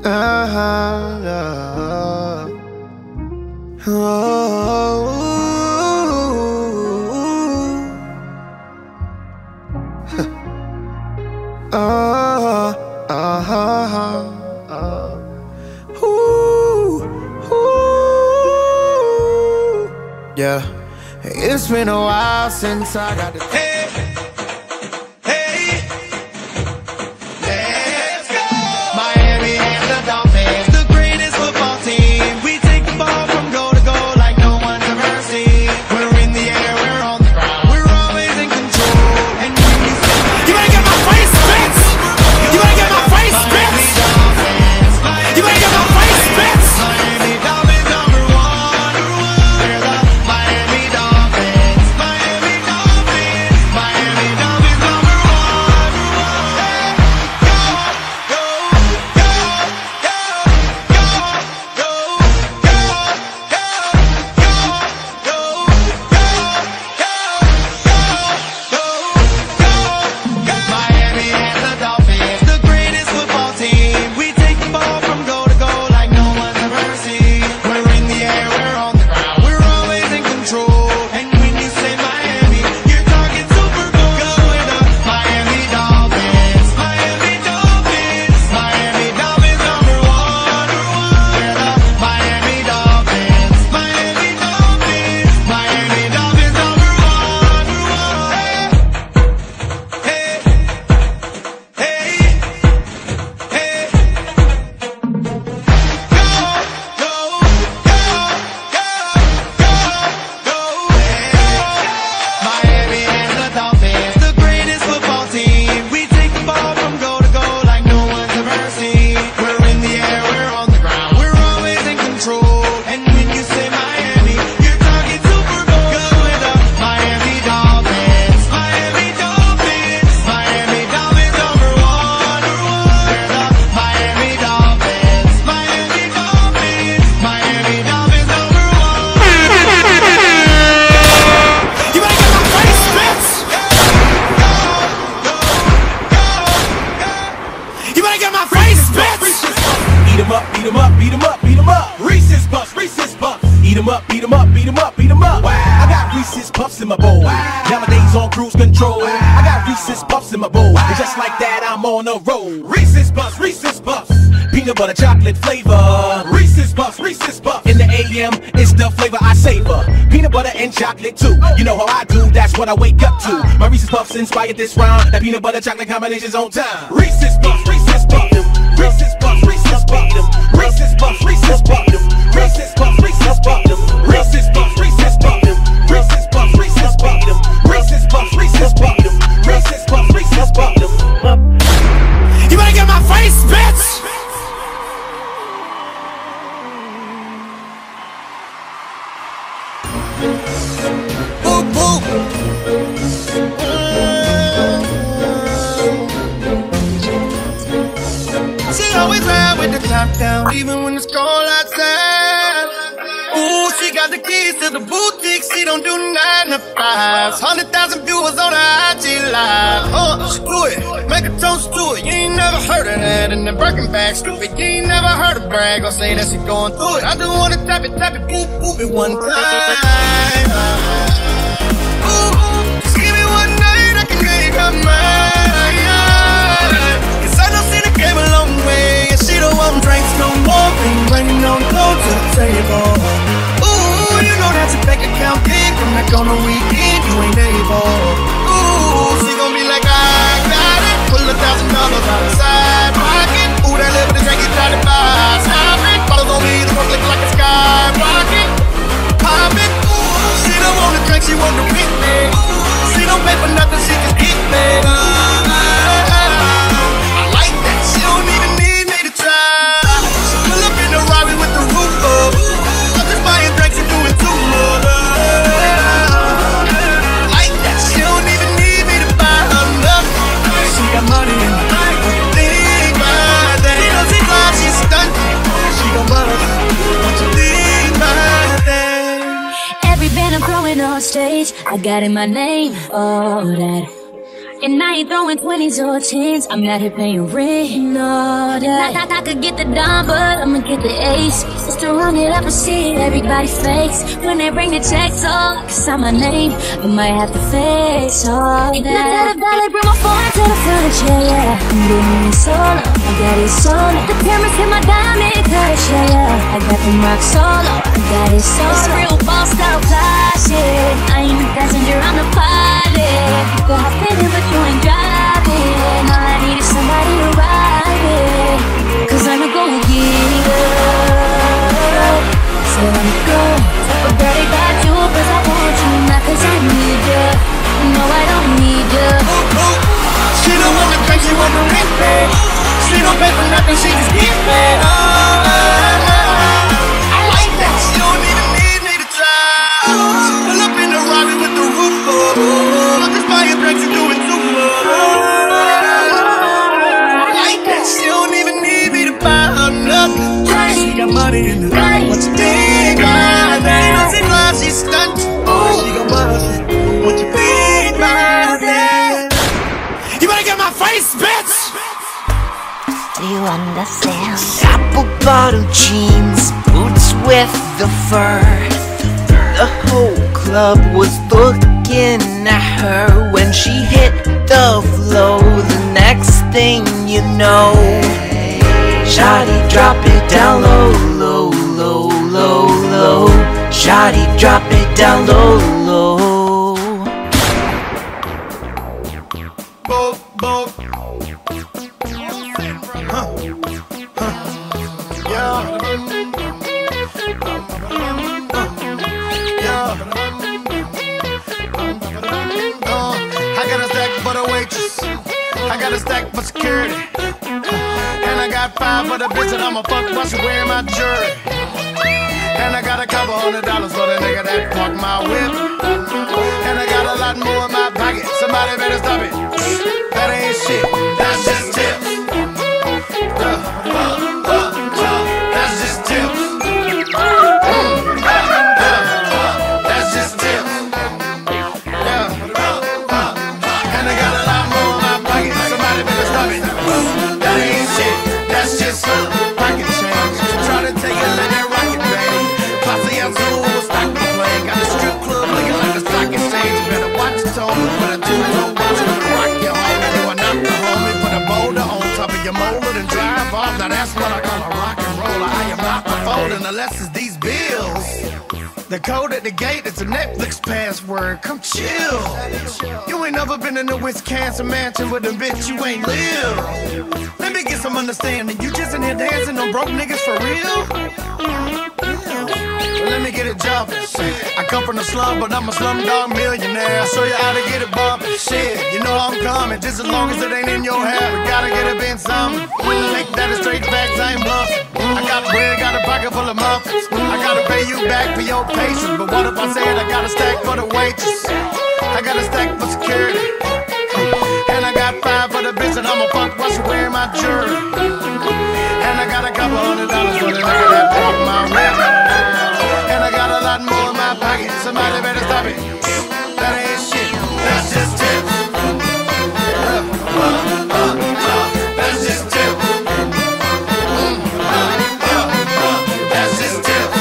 Yeah, it's been a while since I got the butter chocolate flavor. Reese's Puffs, Reese's Puffs. In the AM, it's the flavor I savor. Peanut butter and chocolate too. You know how I do, that's what I wake up to. My Reese's Puffs inspired this rhyme. That peanut butter chocolate combination's on time. Reese's Puffs, Reese's Puffs. Reese's Puffs, Reese's Puffs. Reese's Puffs, Reese's Puffs. Reese's Puffs, Reese's Puffs. Reese's Puffs, Reese's Puffs. Reese's Puffs, Reese's Puffs. Reese's Puffs, Reese's Puffs. Reese's Puffs, Reese's Puffs. You better get my face, bitch! She always ride with the top down, even when it's cold outside. Ooh, she got the keys to the boutique. She don't do 9 to 5s. 100,000 viewers on her IG live. Screw it, make a toast to it. You ain't never heard of that. And the Birkin bag, stupid. You ain't never heard of brag or say that she going through it. I just wanna tap it, boop, boop it one time. Ooh, just give me one night, I can make her mine. Cause I know she done came a long way, and she don't want drinks no more. Been bringing on clothes to the table. Ooh, you know that's a bank account big. Come back on the weekend, you ain't able. Ooh, she gon' be like, I got it. Pull $1,000 out the side pocket. Ooh, that little bit of drink you try to buy. Stop it. Bottles on me, the rock looking like a skyrocket. Pop it. She don't want to drink, she want to pick me. She don't pay for nothing, she just eat me. I like that, she don't even need me to try. She pull up in the Rari with the roof up. I'm just buying drinks and doing too much. I like that, she don't even need me to buy her nothing. She got money in the bank, think by that. She knows she's fly, she's stunting. She gon' bust, what you think by that. Every band I'm throwing on stage, I got in my name, all that. And I ain't throwing 20s or 10s. I'm not here paying rent, no that. I could get the dime, but I'ma get the ace. Just to run it up and see everybody fakes. When they bring the checks, oh, I can sign my name. You might have to face all that. Now that I bring my phone to the furniture, yeah. I'm doing it solo, I got it solo. The cameras hit my diamond cush, yeah. I got them rock solo, I got it solo. It's real boss style fly shit. I ain't a passenger, I'm the pilot. You can hop in it, but you ain't driving. All I need is somebody to ride it. Cause I'm a go-getter. So I'ma go. But daddy got you cause I want you, not cause I need you. No, I don't need you. She don't want the crazy, she want the rent back. She don't pay for nothing, she just get paid. I like that. She don't even need me to try. She pull up in the Rari with the roof up. Look, this fire breaks you doing too much. I like that. She don't even need me to buy her nothing. She got money in the bank. What you think about that? She doesn't lie, she stunt. She got money. What you think about that? You better get my face, bitch! Do you understand? Apple bottom jeans, boots with the fur. The whole club was looking at her when she hit the flow. The next thing you know, shawty drop it down low, low, low, low, low. Shawty drop it down low, low. Both. I got a stack for the waitress. I got a stack for security. And I got 5 for the bitch that I'ma fuck while she wearing my jewelry. And I got a couple $100 for the nigga that parked my whip. And I got a lot more in my pocket. Somebody better stop it. That ain't shit. That's just tips. That's just tips. That's just tips. And I got a lot more in my pocket. Somebody better stop it. That ain't shit. That's just pocket change. Try to take it like that rocket, baby. Posse out school, stock the play. Got a strip club looking like a stock exchange. You better watch your tone. Put a two-tone watch for the rock your homie. You are not the homie. Put a boulder on top of your molar and drive off. Now that's what I call a rock and roller. I am not the folding unless it's these bills. The code at the gate, it's a Netflix password. Come chill. You ain't never been in a Wisconsin mansion with a bitch you ain't live. Let me get some understanding. You just in here dancing on broke niggas for real? Well, let me get it jumping. I come from the slum, but I'm a slumdog millionaire. I'll show you how to get it bumping. Shit, you know I'm coming. Just as long as it ain't in your hair, we gotta get it in something. Make that a straight facts, I ain't bluffing. I got bread, got a pocket full of muffins. I gotta pay you back for your patience. But what if I said I got a stack for the waitress? I got a stack for security. And I got 5 for the bitch that I'ma fuck while she wearing my jewelry. And I got a couple $100 for the nigga that bought my whip. And I got a lot more in my pocket. Somebody better stop it. That ain't shit. That's just tips. That's just tips. That's just tips.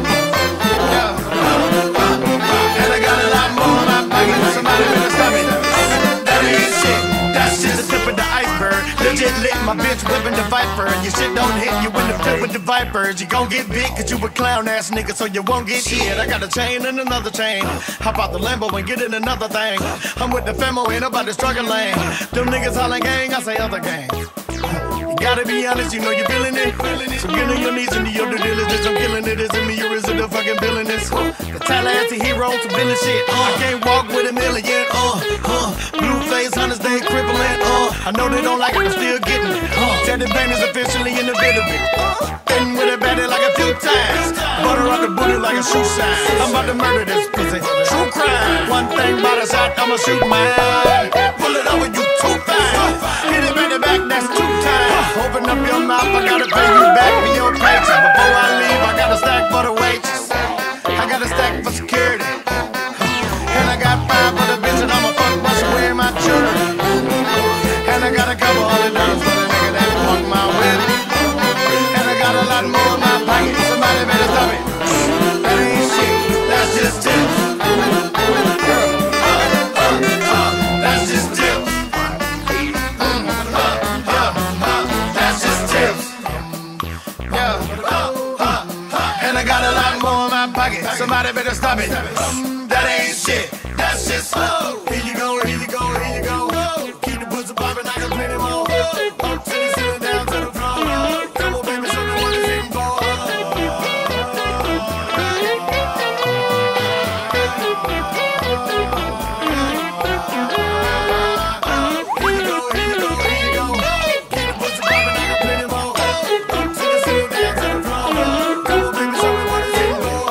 And I got a lot more in my pocket. Somebody better stop it. That ain't shit. That's just the tip of the iceberg. Legit lit, my bitch whipping the Viper. Your shit don't hit you in the flip with the Vipers. You gon' get big cause you a clown ass nigga, so you won't get shit. I got a chain and another chain. Hop out the Lambo and get in another thing. I'm with the famo, ain't nobody struggling. Them niggas hollering gang, I say other gang. You gotta be honest, you know you feeling it. So get on your knees and do your due diligence. I'm killing it, is it me or is it the fucking villainous? The Tallahassee hero, some villain shit. I can't walk with a million, blue face, hunters, they crippling, I know they don't like it, I'm still getting it. Teddy Bane is officially in the bit of it. Been with it better like a few times. Butter up the booty like a shoe sign. I'm about to murder this pussy. True crime. One thing about a shot, I'ma shoot mine. Pull it over, you too fine. Hit it back to back, that's 2 times. Open up your mouth, I gotta pay you back for your paycheck. Before I leave, I got a stack for the waitress. I got a stack for security. And I got 5 for the bitch and I'ma fuck while she wearing my jewelry. And I got a couple $100 for the nigga that parked my whip. And I got a lot more in my pocket. Somebody better stop it. That ain't shit. That's just tips. That's just tips. That's just tips. Yeah. And I got a lot more in my pocket. Somebody better stop it. That ain't shit. That's just slow. Here you go, here you go, here you go. Keep the pussy poppin', I can plenty more. Up to the ceiling, down to the floor. Come on, baby, show me what it's in for. Here you go, here you go, here you go. Keep the pussy poppin', I can plenty more. Up to the ceiling, down to the floor. Come on, baby, show me what it's in for.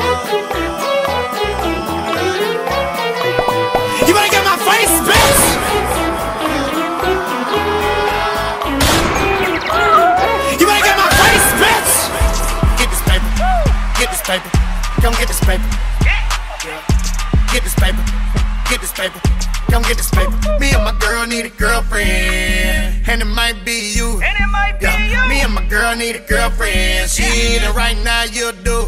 You better get my face, bitch! You better get my face, bitch! Get this paper, get this paper, come get this paper. Get this paper, get this paper, come get this paper. Me and my girl need a girlfriend, and it might be you. Me and my girl need a girlfriend. She eating right now, you'll do.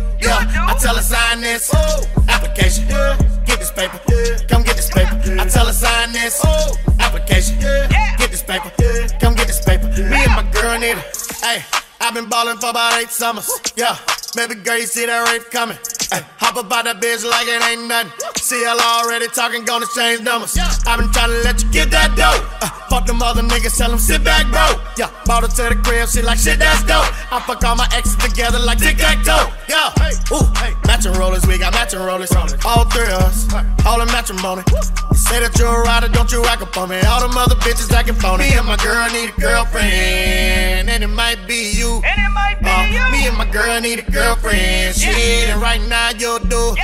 I tell her sign this application. Get this paper, come get this paper. I tell her sign this application. Get this paper, come get this paper. Me and my girl need it. Hey, I've been ballin' for about 8 summers. Yeah, baby girl, you see that rave coming. Ay, hop about that bitch like it ain't nothing. CL already talking, gonna change numbers. I've been trying to let you get that dough. Fuck them other niggas, tell them sit back, bro. Yeah, bought her to the crib, she like shit, that's dope. I fuck all my exes together like tic-tac-toe. Yeah, ooh, matching rollers, we got matching rollers. All 3 of us, all in matrimony. You say that you're a rider, don't you rack up on me. All them other bitches acting phony. Me and my girl need a girlfriend, and it might be you. Me and my girl need a girlfriend. She eating right now, you'll do.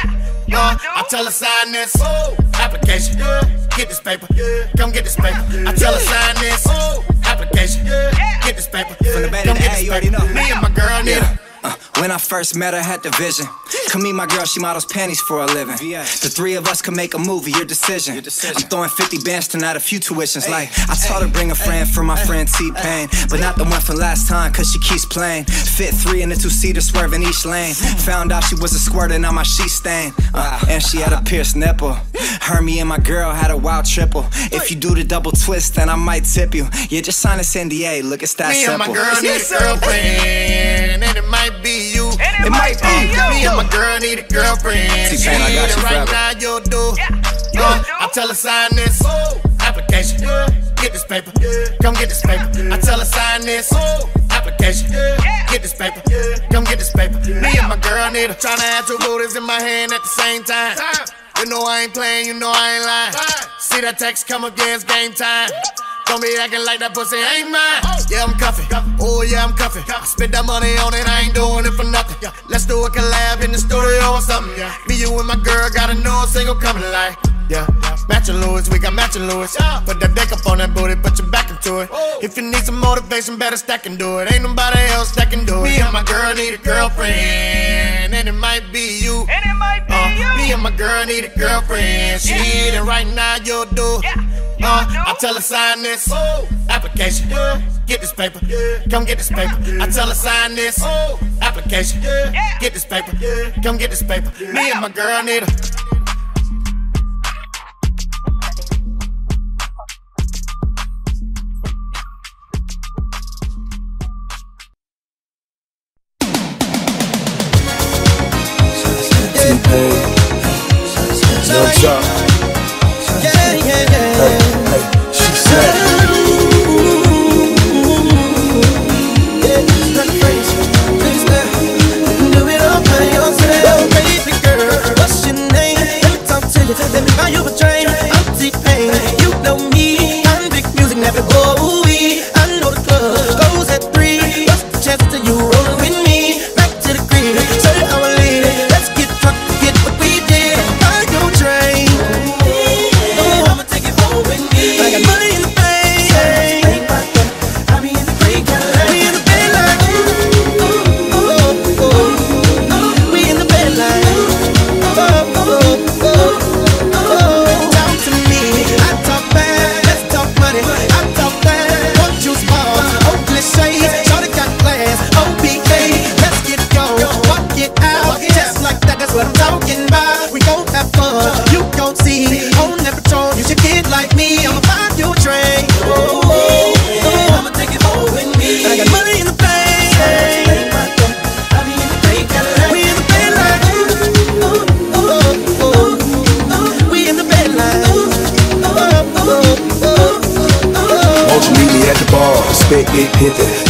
I tell her sign this application. Get this paper, come get this paper. I tell her sign this application. Get this paper, come get this paper. Me and my girl need her. When I first met her, had the vision. Come meet my girl, she models panties for a living. The 3 of us can make a movie, your decision. I'm throwing 50 bands tonight, a few tuitions. Like, I taught her bring a friend for my friend T-Pain, but not the one from last time, cause she keeps playing. Fit 3 in the 2-seater, swerving each lane. Found out she was a squirtin' on my sheet stain. And she had a pierced nipple. Her, me, and my girl had a wild triple. If you do the double twist, then I might tip you. Yeah, just sign this NDA, look, it's that simple. Me and my girl need a girlfriend, and it might be you. It might be you. Me and my girl need a girlfriend. She I got you right forever. now, you'll do. I tell her sign this application. Get this paper, come get this paper. I tell her sign this application. Get this paper, come get this paper. Me and my girl need her. Tryna have 2 booties in my hand at the same time. You know I ain't playing, you know I ain't lying. See that text come up, yeah, it's game time. Don't be acting like that pussy ain't mine. Yeah, I'm cuffing. Oh, yeah, I'm cuffing. I spent that money on it, I ain't doing it for nothing. Let's do a collab in the studio or something. Me, you, and my girl got a new single coming like. Matching Louis, we got matching Louis. Put that dick up on that booty, put your back into it. If you need some motivation, better stack and do it. Ain't nobody else that can do it. Me and my girl need a girlfriend, and it might be you. Me and my girl need a girlfriend. She eating right now, you'll do. I tell her sign this application. Get this paper, come get this paper. I tell her sign this application. Get this paper, come get this paper. Me and my girl need her. No talk. She said, do it all by yourself, baby girl. What's your name? Let me talk to you. Let me buy you a drink. I'm T-Pain. You know me. I'm big music, never Bowie. I know the club goes at 3. What's the chance that you rollin' with me? Back to the crib, say our lady. Let's get drunk, get what we did. Buy your drink.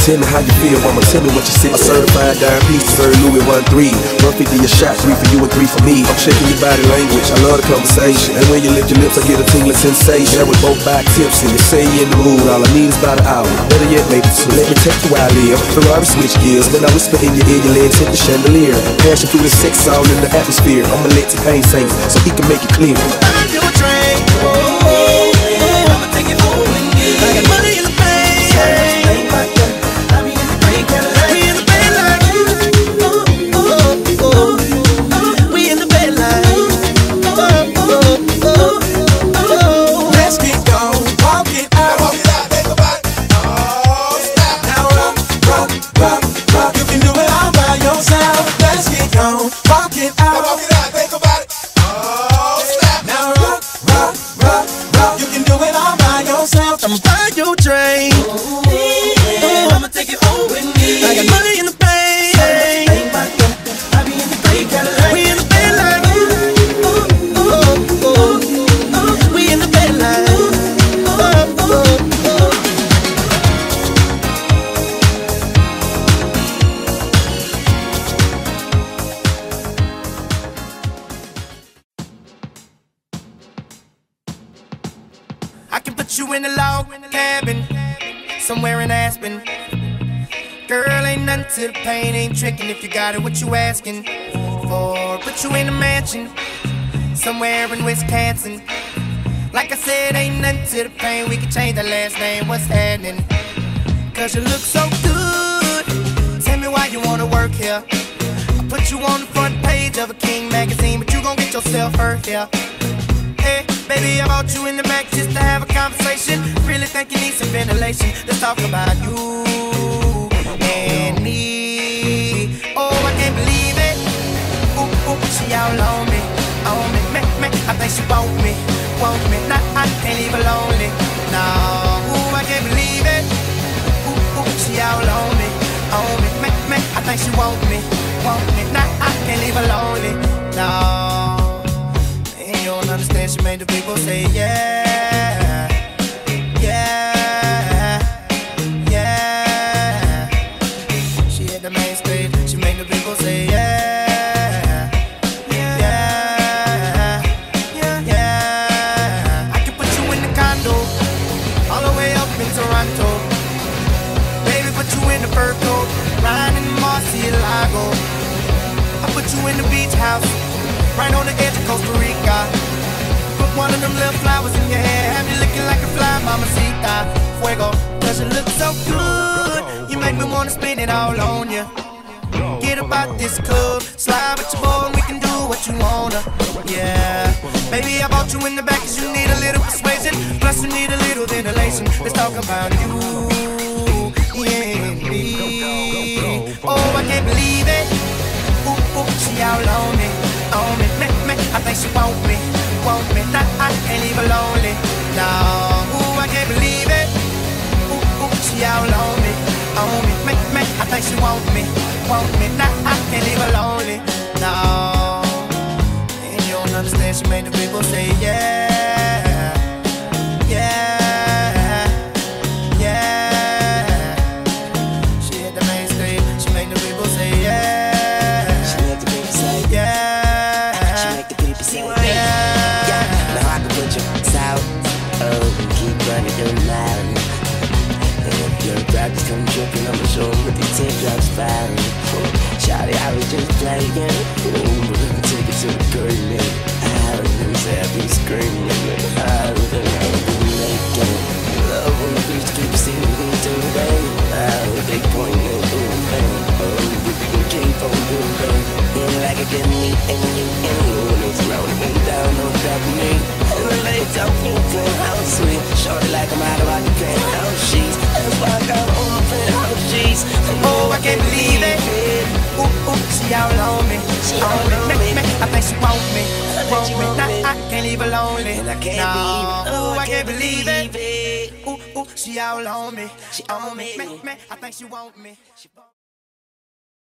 tell me how you feel, mama, tell me what you see. A certified dime piece, deserve Louis 1-3. 150 a shot, 3 for you and 3 for me. I'm checking your body language, I love the conversation. And when you lift your lips, I get a tingling sensation. And we both back tips, and you say you in the mood. All I need is about an hour, better yet, maybe 2. Let me take you where I live, Ferrari switch gears. Then I whisper in your ear, your legs hit the chandelier. Passion through the sex, all in the atmosphere. I'ma let T-Pain sing, so he can make it clear. I'm your train, I'ma take it home with me. I got money in the bank, I be in the break, we in the bed like, we in the bed like, Let's get gone, walk it out. Walk it out, think about it. Oh, stop. Now rock. You can do it all by yourself. Let's get gone, walk it out. Walk it out, think about it. Oh, stop. now rock. You can do it all by yourself. I'ma ride your train, I'ma take it home with me. I got money in the bank, I be in the break, we in the bed like, we in the bed like, I can put you in a log cabin somewhere in Aspen. Girl, ain't nothing to the pain, ain't tricking if you got it, what you asking for? Put you in a mansion somewhere in Wisconsin. Like I said, ain't nothing to the pain, we can change the last name, what's happening? Cause you look so good, tell me why you wanna work here. I put you on the front page of a King magazine, but you gon' get yourself hurt here. Hey, baby, I brought you in the back just to have a conversation. Really think you need some ventilation. Let's talk about you and me. Oh, I can't believe it. Ooh, she all on me, me. I think she want me. Nah, I can't leave her lonely. No, ooh, I can't believe it. Ooh, she all on me, me. I think she want me. Nah, I can't leave her lonely. No. You don't understand, she made the people say yeah, yeah, yeah. She hit the main stage, she made the people say yeah, yeah, yeah. I can put you in the condo, all the way up in Toronto. Baby, put you in the fur coat, riding in Murcielago. I put you in the beach house, right on the edge of Costa Rica. Put one of them little flowers in your hair, have you looking like a fly, mamacita. Fuego, cause you look so good, you make me wanna spend it all on you. Get about this club, slide with your boy and we can do what you wanna. Yeah, baby, I brought you in the back cause you need a little persuasion, plus you need a little ventilation. Let's talk about you, yeah, me. Oh, I can't believe it. Ooh, she all on me, me. I think she want me. Nah, I can't leave her lonely. No, ooh, I can't believe it. Ooh, she all on me, me. I think she want me. Nah, I can't leave her lonely. No, and you don't understand, she made the people say yeah, yeah, yeah. She hit the main stage, she made the people say yeah. She make the people say yeah. She make the people say yeah. Now I can put you south, and keep running your mouth. And if your rappers come tripping, I'ma show 'em with these teardrops falling. Shawty, I was just playing. Ooh, take it to the curtain. I was say I be screaming. I was making love on the beach, keep seeing me to the rain. They pointing, ooh, man. Oh, we keep on doing that. Yeah, like I didn't need any you and you. And it's rolling down on top of me. And the legs out into house sweet. Shorty like I'm out about the penthouse sheets. That's why I got on my penthouse sheets. Oh, I can't believe it. Ooh, she all on me. She all on me. I think she want me. Nah, I can't leave her lonely. And I can't no, believe it. I can't believe it. Ooh, she all on me. She on me. I think she want me.